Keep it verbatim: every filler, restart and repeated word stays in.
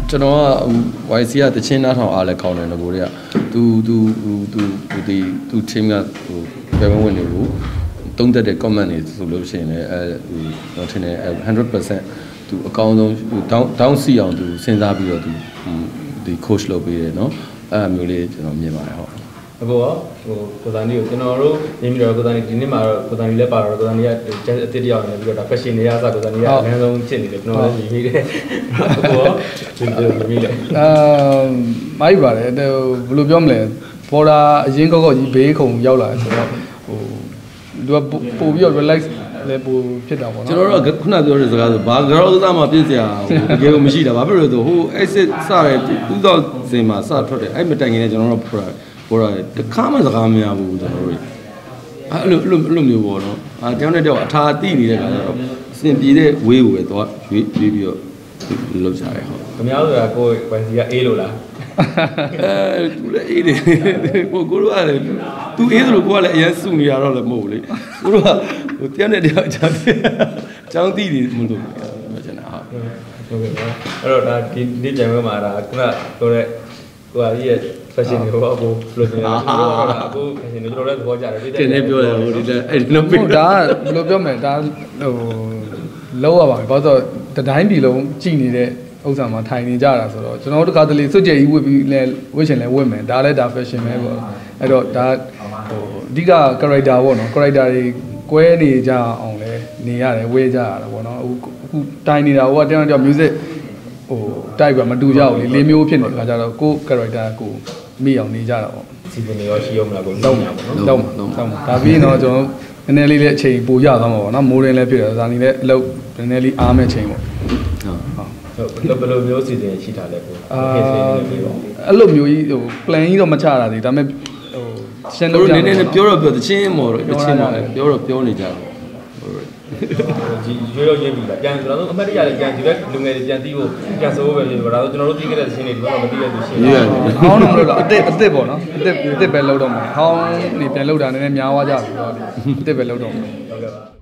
ကျွန်တော်က Y C ကတချင်းနားထောင်အားလဲကောင်းတယ်ငကိုတွေကသူသူသူသူဒီသူ team ကဟိုပြန်ဝင်နေဘူးသုံးသက်တဲ့ comment တွေဆိုလို့ရှိရင်လည်းအဲဟိုတော့ထင်တယ် one hundred percent သူအကောင်းဆုံးဟို down down စီအောင်သူစဉ်းစားပြီးတော့သူဒီ coach လုပ်ပေးတယ်เนาะအဲ့အမျိုးလေးကျွန်တော်မြင်ပါတယ်ဟုတ်အခုတော့ဟိုကိုသားနီကိုကျွန်တော်တို့မြင်ပြီးတော့ကိုသားနီဒီနေ့မှာတော့ကိုသားနီလည်းပါတော့ကိုသားနီကအစ်စ်တယောက်နေပြီးတော့ဒါ fashion တွေအားစကိုသားနီကအများဆုံးဖြစ်နေတယ်ကျွန်တော်လည်းမြင်ပြီးတယ်အခုတော့ဒီလိုမြင်ပြီးတယ်အာမိုက်ပါတယ်ဘယ်လိုပြောမလဲပေါ်တာအရင်ကောက်ကောက်ကြီးဘေးခုံရောက်လာဆိုတော့ဟိုသူကပို့ပြီးတော့ relax လည်းပို့ဖြစ်တာပေါ့နော်ကျွန်တော်တို့ကခုနပြောတဲ့စကားဆိုဘာကြောက်စားမှပြည့်စရာတကယ်ကိုမရှိတာဘာဖြစ်လို့လဲဆိုဟို exit စတဲ့two thousandမှာစထွက်တယ်အဲ့မတိုင်ခင်နဲ့ကျွန်တော်တို့ပေါ်တာပေါ်တာတခါမှစကားမရဘူးကျွန်တော်တို့အဲ့လိုအဲ့လိုအဲ့လိုမျိုးပေါ့နော်အာတယောက်နဲ့တယောက်အထာတိနေတဲ့ခါကျတော့စင်ပြေတဲ့ဝေးကိုပဲတော့ရွေးရွေးပြီးတော့လှုပ်ရှားတယ်ဟုတ်ခင်ဗျားတို့ကကိုယ်ပိုင်စီကအေးလို့လားအဲသူလည်းအေးတယ်ကိုကိုတို့ကလည်းသူအေးသလိုကိုကလည်းအရင်စုနေရတော့လည်းမဟုတ်ဘူးလေကိုတို့ကဟိုတယောက်နဲ့တယောက်အချမ်းအချမ်းတိတယ်မလို့ပြောချင်တာဟုတ်ဟုတ်ကဲ့ပါအဲ့တော့ဒါဒီဒီကြံပွဲမှာဒါခုနပြောတဲ့ကိုဟာကြီးရဲ့ fashion တွေပေါ့အခုလို့ပြောတာအခု fashion တွေကျွန်တော်လည်းသဘောကျတယ်ဒီတဲ့ပြောတယ်ဟိုဒီတဲ့အဲ့ဒီတော့ဒါကဘယ်လိုပြောမလဲဒါဟိုလောက်ရပါမယ်ဘာလို့ဆိုတတိုင်းပြည်လုံးကြည်နေတဲ့ဥစ္စာမှာထိုင်နေကြတာဆိုတော့ကျွန်တော်တို့တခါတလေစွတ်ကြဲကြီးဝတ်ပြီးလဲဝတ်ချင်လဲဝတ်မယ်ဒါလည်းဒါ fashion ပဲပေါ့အဲ့တော့ဒါဟိုအဓိက character ပေါ့နော် character တွေကွဲနေကြအောင်လဲနေရတယ်ဝဲကြရတာပေါ့နော်အခုအခုတိုင်နေတာဟိုကတယောက်တယောက် music ဟိုတိုက်ပြမတူကြဘူးလေလေးမျိုးဖြစ်နေခါကြတော့ကို character ကိုမိအောင်နေကြတာပေါ့စီစဉ်နေရောရှိအောင်မလားကိုတောင်းမှာပေါ့နော်တောင်းမှာတောင်းမှာဒါပြီးရင်တော့ကျွန်တော်နည်းနည်းလေးလည်းအချိန်ပိုရသွားမှာပေါ့နော်မိုးရင်းလည်းဖြစ်တယ်ဒါနေလည်းအလုပ်နည်းနည်းလေးအားမဲ့ချိန်ပေါ့ဟုတ်ဟုတ်ဘယ်လိုမျိုးစီစဉ်ရှိတာလဲကိုအာအဲ့လိုမျိုးကြီးဟို plan ကြီးတော့မချတာလေဒါပေမဲ့ဟိုရှင်းတော့နည်းနည်းပြောတော့ပြောတချင်းမော်တော့တချင်းမော်ပြောတော့ပြောနေကြတယ်ဒီရွေးရောရင်းပြီလားပြန်ကျွန်တော်တို့အမှတ်တရလည်းပြန်ဒီဘက်လူငယ်တွေပြန်သိဖို့ပြန်ဆိုးပဲဖြစ်ပါတော့ကျွန်တော်တို့သိခဲ့တဲ့ချင်းတွေဒီတော့မသိရသူရှင်းတယ်ဟောင်းတော့မလို့တော့အစ်စ်အစ်စ်ပေါ့နော်အစ်စ်အစ်စ်ပဲလောက်တော့မှာဟောင်းနေပြန်လောက်တာနည်းနည်းများသွားကြပြီတော့အစ်စ်ပဲလောက်တော့မှာဟုတ်ကဲ့ပါ